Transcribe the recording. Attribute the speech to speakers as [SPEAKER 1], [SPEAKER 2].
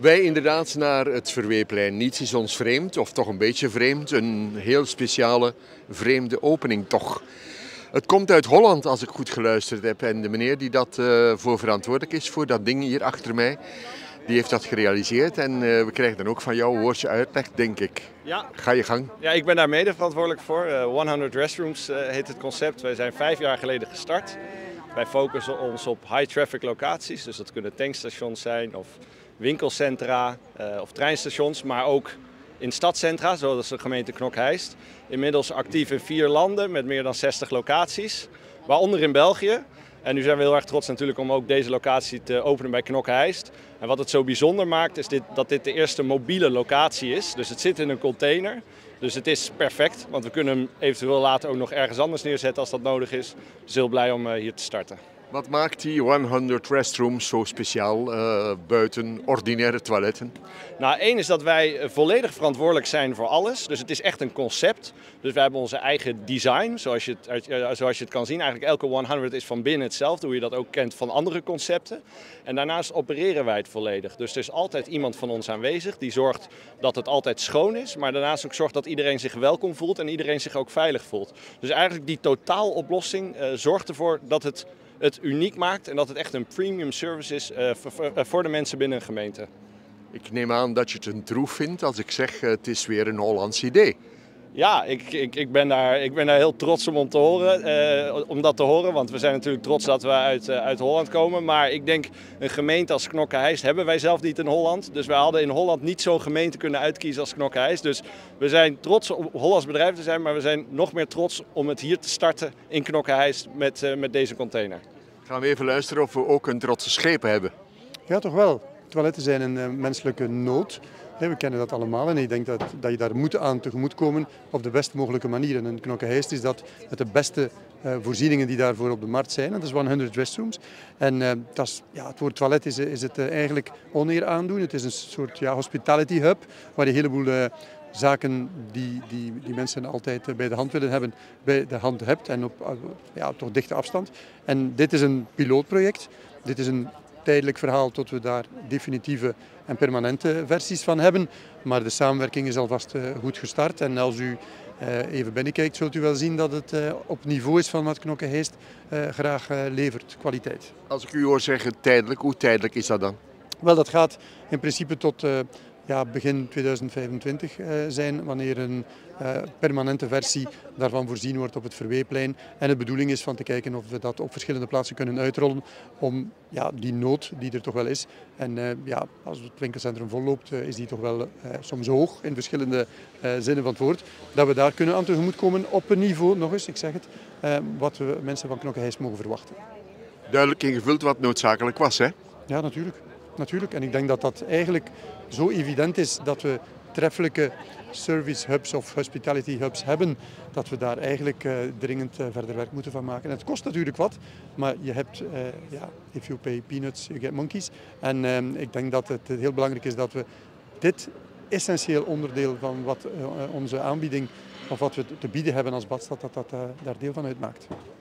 [SPEAKER 1] Wij inderdaad naar het Verweeplein. Niets is ons vreemd, of toch een beetje vreemd. Een heel speciale, vreemde opening toch. Het komt uit Holland, als ik goed geluisterd heb. En de meneer die dat voor verantwoordelijk is, voor dat ding hier achter mij, die heeft dat gerealiseerd. En we krijgen dan ook van jou een woordje uitleg, denk ik.
[SPEAKER 2] Ja.
[SPEAKER 1] Ga je gang.
[SPEAKER 2] Ja, ik ben daar mede verantwoordelijk voor. 100 Restrooms heet het concept. Wij zijn 5 jaar geleden gestart. Wij focussen ons op high traffic locaties. Dus dat kunnen tankstations zijn of winkelcentra of treinstations. Maar ook in stadcentra, zoals de gemeente Knokke-Heist. Inmiddels actief in 4 landen met meer dan 60 locaties. Waaronder in België. En nu zijn we heel erg trots natuurlijk om ook deze locatie te openen bij Knokke-Heist. En wat het zo bijzonder maakt is dat dit de eerste mobiele locatie is. Dus het zit in een container. Dus het is perfect, want we kunnen hem eventueel later ook nog ergens anders neerzetten als dat nodig is. Dus heel blij om hier te starten.
[SPEAKER 1] Wat maakt die 100 restrooms zo speciaal buiten ordinaire toiletten?
[SPEAKER 2] Nou, één is dat wij volledig verantwoordelijk zijn voor alles. Dus het is echt een concept. Dus wij hebben onze eigen design, zoals je het kan zien. Eigenlijk elke 100 is van binnen hetzelfde, hoe je dat ook kent van andere concepten. En daarnaast opereren wij het volledig. Dus er is altijd iemand van ons aanwezig die zorgt dat het altijd schoon is. Maar daarnaast ook zorgt dat iedereen zich welkom voelt en iedereen zich ook veilig voelt. Dus eigenlijk die totaaloplossing zorgt ervoor dat het uniek maakt en dat het echt een premium service is voor de mensen binnen een gemeente.
[SPEAKER 1] Ik neem aan dat je het een troef vindt als ik zeg het is weer een Hollands idee.
[SPEAKER 2] Ja, ik ben daar heel trots om dat te horen, want we zijn natuurlijk trots dat we uit Holland komen. Maar ik denk, een gemeente als Knokke-Heist hebben wij zelf niet in Holland. Dus wij hadden in Holland niet zo'n gemeente kunnen uitkiezen als Knokke-Heist. Dus we zijn trots om Hollands bedrijf te zijn, maar we zijn nog meer trots om het hier te starten in Knokke-Heist met deze container.
[SPEAKER 1] Gaan we even luisteren of we ook een trotse schepen hebben.
[SPEAKER 3] Ja, toch wel. Toiletten zijn een menselijke nood. We kennen dat allemaal en ik denk dat je daar moet aan tegemoetkomen op de best mogelijke manier. En in Knokke-Heist is dat met de beste voorzieningen die daarvoor op de markt zijn. En dat is 100 restrooms. En het woord toilet is het eigenlijk oneer aandoen. Het is een soort hospitality hub waar je een heleboel zaken die mensen altijd bij de hand willen hebben, bij de hand hebt en op toch dichte afstand. En dit is een pilootproject. Dit is een tijdelijk verhaal tot we daar definitieve en permanente versies van hebben. Maar de samenwerking is alvast goed gestart. En als u even binnenkijkt, zult u wel zien dat het op niveau is van wat Knokke-Heist graag levert, kwaliteit.
[SPEAKER 1] Als ik u hoor zeggen tijdelijk, hoe tijdelijk is dat dan?
[SPEAKER 3] Wel, dat gaat in principe tot begin 2025 zijn, wanneer een permanente versie daarvan voorzien wordt op het Verweeplein. En de bedoeling is van te kijken of we dat op verschillende plaatsen kunnen uitrollen om die nood die er toch wel is. En als het winkelcentrum volloopt, is die toch wel soms hoog in verschillende zinnen van het woord. Dat we daar kunnen aan tegemoetkomen op een niveau, nog eens, ik zeg het, wat we mensen van Knokke-Heist mogen verwachten.
[SPEAKER 1] Duidelijk ingevuld wat noodzakelijk was, hè?
[SPEAKER 3] Ja, natuurlijk. En ik denk dat dat eigenlijk zo evident is dat we treffelijke service hubs of hospitality hubs hebben, dat we daar eigenlijk dringend verder werk moeten van maken. En het kost natuurlijk wat, maar je hebt, if you pay peanuts, you get monkeys. En ik denk dat het heel belangrijk is dat we dit essentieel onderdeel van wat onze aanbieding of wat we te bieden hebben als badstad, dat daar deel van uitmaakt.